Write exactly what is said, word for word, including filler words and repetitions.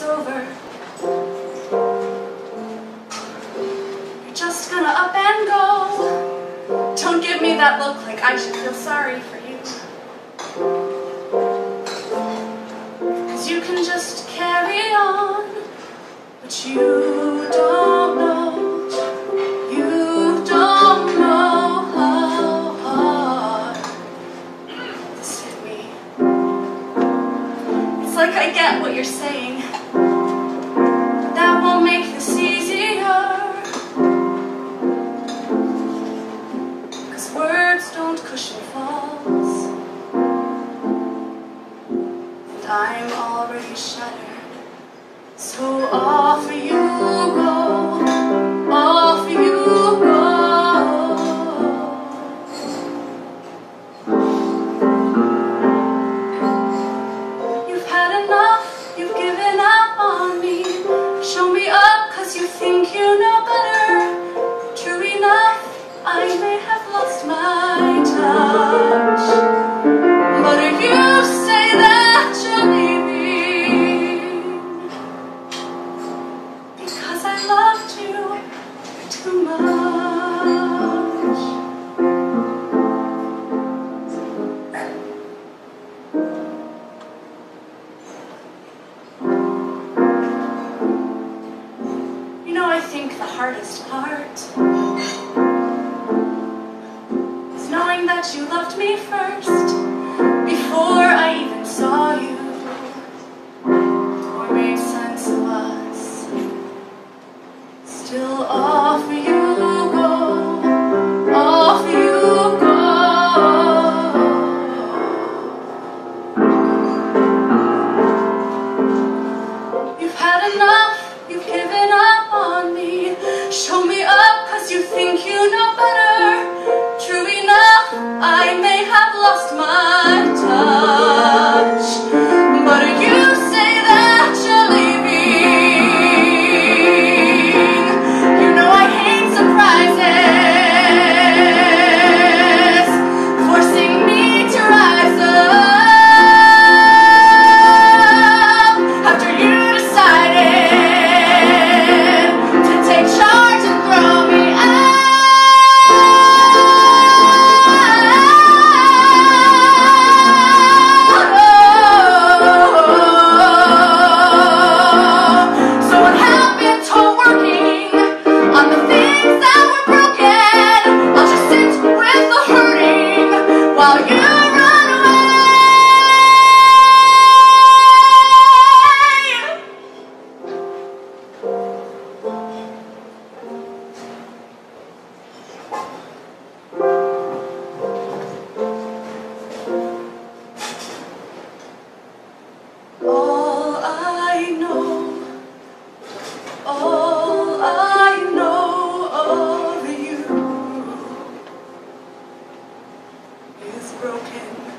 over. You're just gonna up and go. Don't give me that look like I should feel sorry for you. 'Cause you can just carry on, but you don't know. You don't know how hard this hit me. It's like I get what you're saying. That won't make this easier. 'Cause words don't cushion falls. And I'm already shattered. So off you go. Off you go. You've had enough, you've given up on me. Show me up 'cause you think you know better. True enough, I may have lost my touch. But if you say that you're leaving because I loved you too much. You know, I think the hardest part is knowing that you loved me first before I even saw you or made sense of us. Still off you go, off you go. You've had enough, you've given up on me. Show me up 'cause you think you know better. True enough, I may have lost my touch. But you say that you're leaving. You know I hate surprises, forcing me to rise up after you decided to take charge and throw me out. So what happened to working on the things that were broken? I'll just sit with the hurting while you run away. All I know, all I know of you is broken